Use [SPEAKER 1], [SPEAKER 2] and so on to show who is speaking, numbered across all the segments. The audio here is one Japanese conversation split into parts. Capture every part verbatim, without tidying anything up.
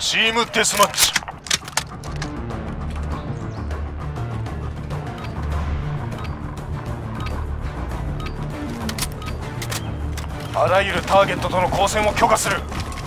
[SPEAKER 1] チームデスマッチ。あらゆるターゲットとの交戦を許可する。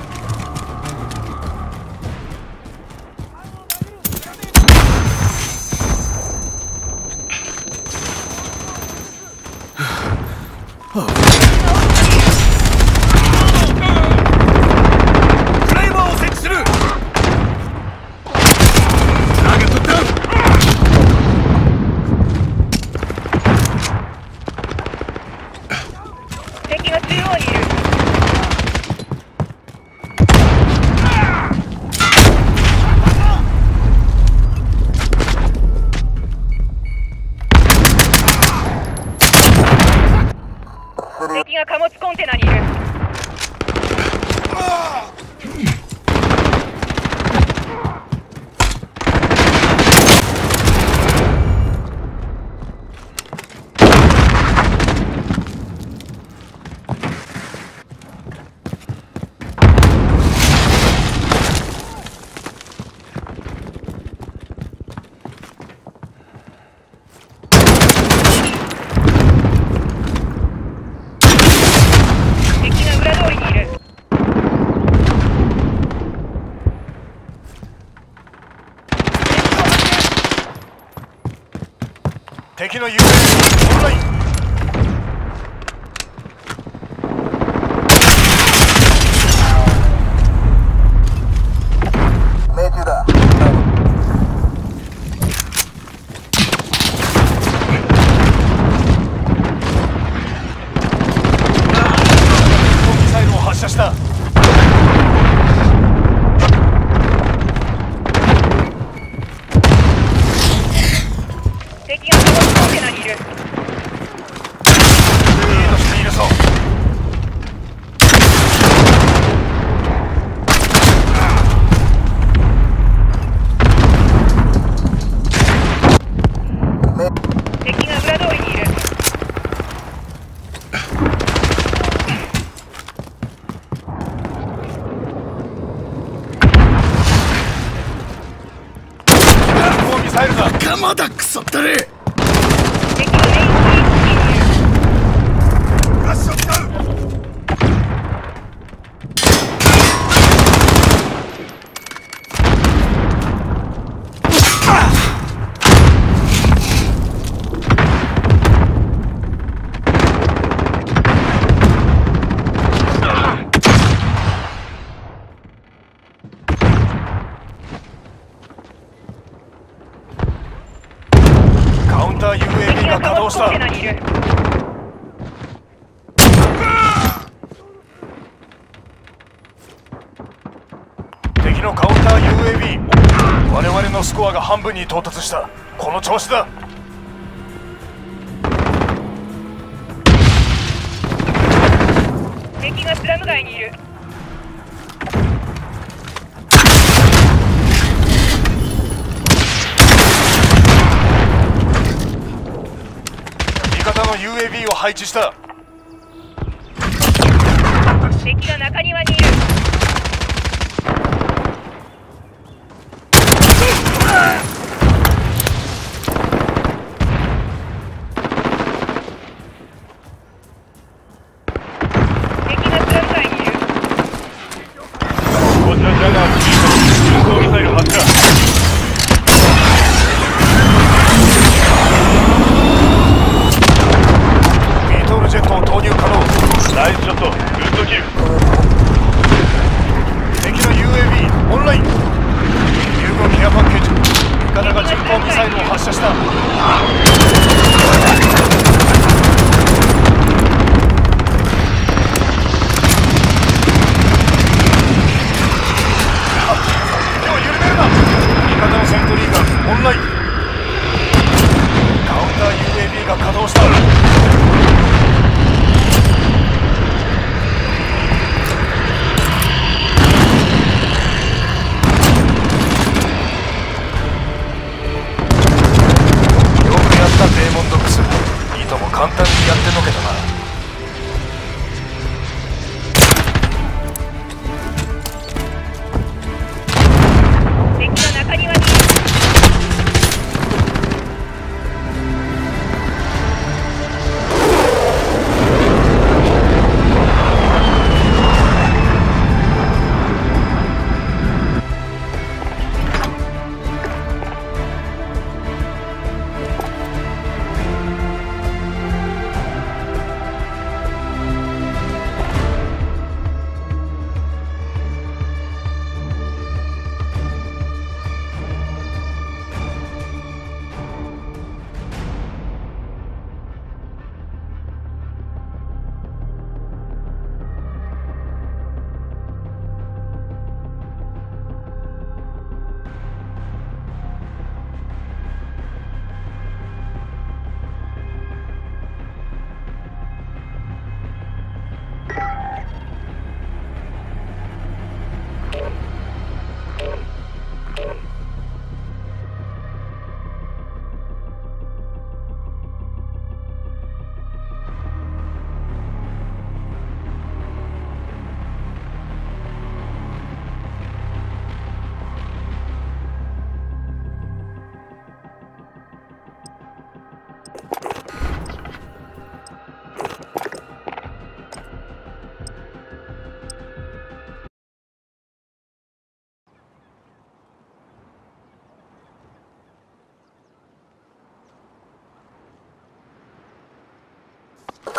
[SPEAKER 2] クライマーを設置する。ターゲットダウン。
[SPEAKER 3] 敵が中央にいる。敵が貨物コンテナにいる。
[SPEAKER 1] 敵の ユーエービー オンライン。命中だ。ミサイルを発射した。
[SPEAKER 3] 敵が貨物コンテナにいる。
[SPEAKER 1] リードしているぞ。
[SPEAKER 3] 敵が裏通りにいる。
[SPEAKER 1] ミサイルだ。
[SPEAKER 2] 仲間だクソったれ。
[SPEAKER 3] 敵がメインスイーツにいる。
[SPEAKER 2] ラッシュダウン。
[SPEAKER 1] カウンター ユーエービー が稼働した。敵のカウンター ユーエービー、 我々のスコアが半分に到達した。この調子だ。
[SPEAKER 3] 敵がスラム街にいる。
[SPEAKER 1] 味方の ユーエービー を配置した。
[SPEAKER 3] 敵が中庭にいる。敵がスラム街にいる。
[SPEAKER 1] こちらジャガー空港ミサイル発射。ビートルジェットを投入可能。ナイスショット。グッドキル。敵の ユーエービー オンライン。融合ケアパッケージ。味方が巡航ミサイルを発射した。手を緩めるな。味方のセントリーがオンライン。カウンター ユーエービー が稼働した。デーモンドックス、いとも簡単にやってのけたな。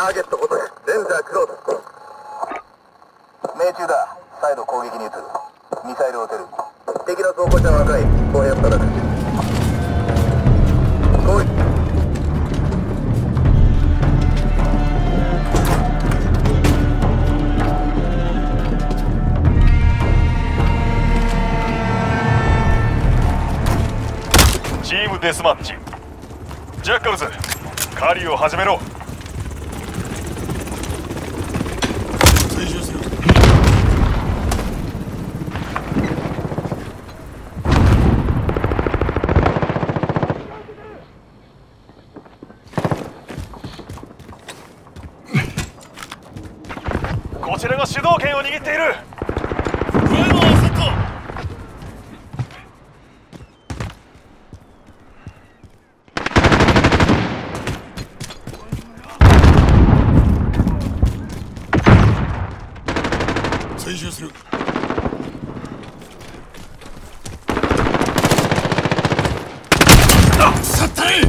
[SPEAKER 2] ターゲットごとへレンジャークローズ。命中だ。再度攻撃に移る。ミサイルを撃てる。敵の装甲車は赤い。歩兵を叩く。攻撃。
[SPEAKER 1] チームデスマッチ。ジャッカルズ、狩りを始めろ。
[SPEAKER 2] 追従する。
[SPEAKER 1] こちらが主導権を握っている。
[SPEAKER 2] プライマーセット。追従する。あっ、去ったれ。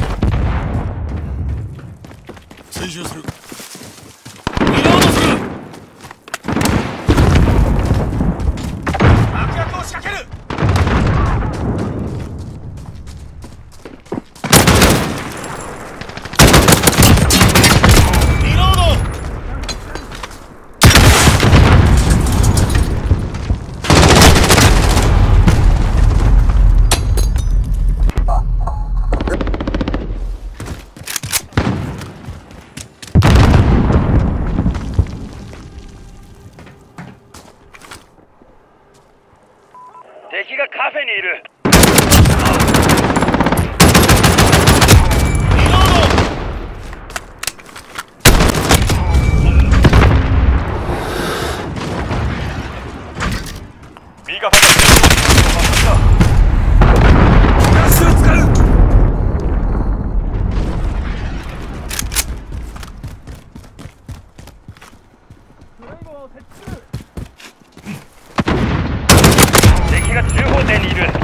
[SPEAKER 2] 追従する。リロードする。爆薬を仕掛ける。リロード。
[SPEAKER 3] 敵がカフェにいる。
[SPEAKER 2] リロード。
[SPEAKER 1] 味方が
[SPEAKER 2] ガスを使う。
[SPEAKER 3] 敵が中央点にいる。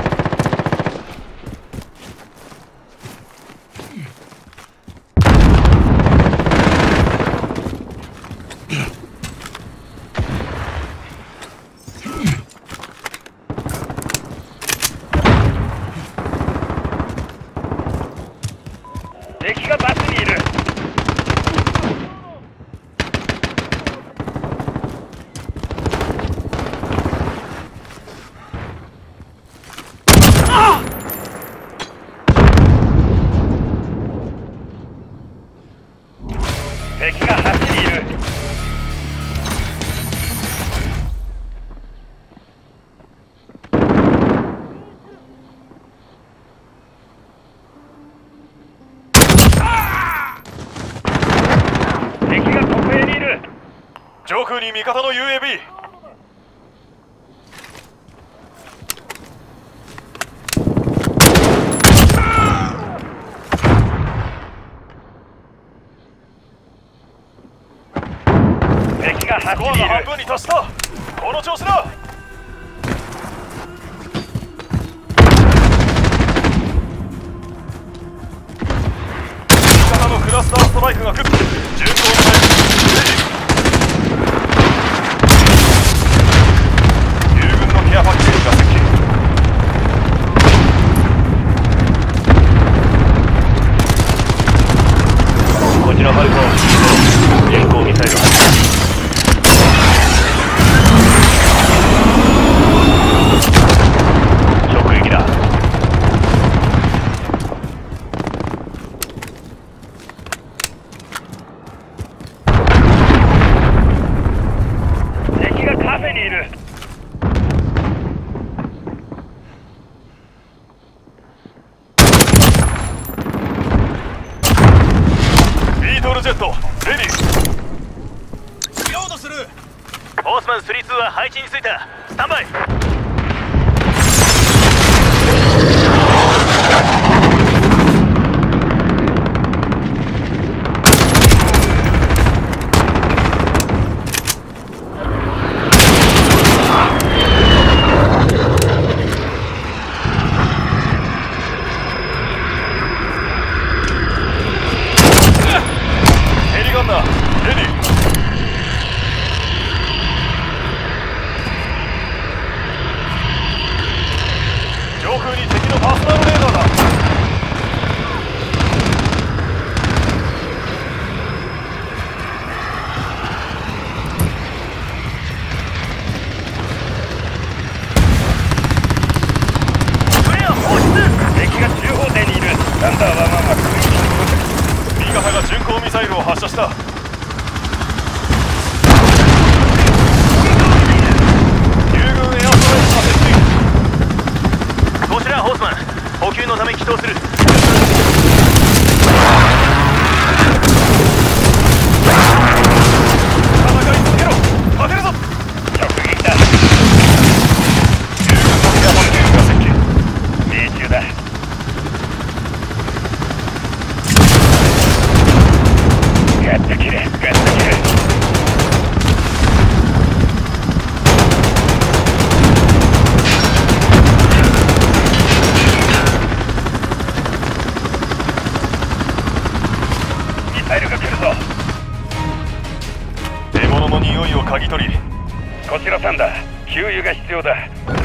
[SPEAKER 3] 敵がバスにいる。敵が橋にいる。敵が国営にいる。
[SPEAKER 1] 上空に味方の ユーエービー。
[SPEAKER 3] 敵が
[SPEAKER 1] スコアが
[SPEAKER 3] 橋にいる。
[SPEAKER 1] 半分に達した。この調子だ。味方のクラスターストライクが来る。順当に対し友軍のケアパッケージが接近。
[SPEAKER 4] こちらファルコン、遠行ミサイル発射。直撃だ。
[SPEAKER 3] 敵がカフェにいる。
[SPEAKER 1] ビートルジェットレディー。
[SPEAKER 2] リロードする。
[SPEAKER 4] ホースマンスリーツーは配置についた。スタンバイ。
[SPEAKER 1] ヘリガンナー空に敵のパーソナルレーダーだ。
[SPEAKER 4] 敵が中方点にいる。ランダーはまあまあ
[SPEAKER 1] 新型が巡航ミサイルを発射した。友軍エアストライクが設置。
[SPEAKER 4] こちらホースマン、補給のため起動する。
[SPEAKER 1] 戦い続けろ。勝てるぞ。
[SPEAKER 4] 直撃だ。
[SPEAKER 1] 友軍のエアパルケージが接近。
[SPEAKER 4] 命中だ。ガッと切れ、ガッと切れ。ミサイルが来るぞ。
[SPEAKER 1] 獲物の匂いを嗅ぎ取り。
[SPEAKER 4] こちらさんだ。給油が必要だ。